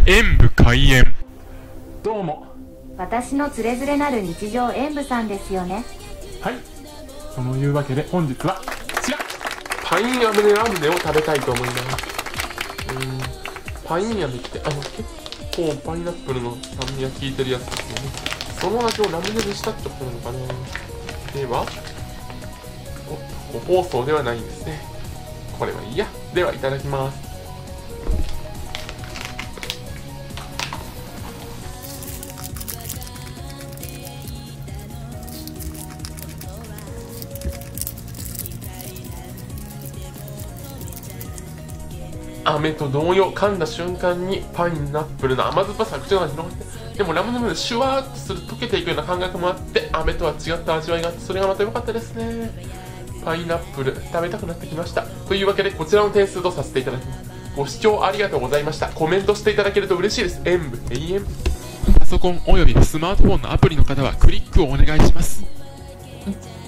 演武開演。どうも。 私のつれづれなる日常演武さんですよね。 はい。そのいうわけで本日はこちらパインアメラムネを食べたいと思います。パインアメって結構パイナップルの酸味が効いてるやつですよね。その味をラムネにしたってことなのかな。では個包装ではないんですね。これはいいや。ではいただきます。飴と同様、噛んだ瞬間にパイナップルの甘酸っぱさが口の中に広がって、でもラムネムでシュワーッとする溶けていくような感覚もあって、飴とは違った味わいがあって、それがまた良かったですね。パイナップル食べたくなってきました。というわけでこちらの点数とさせていただきます。ご視聴ありがとうございました。コメントしていただけると嬉しいです。演武永遠。パソコンおよびスマートフォンのアプリの方はクリックをお願いします。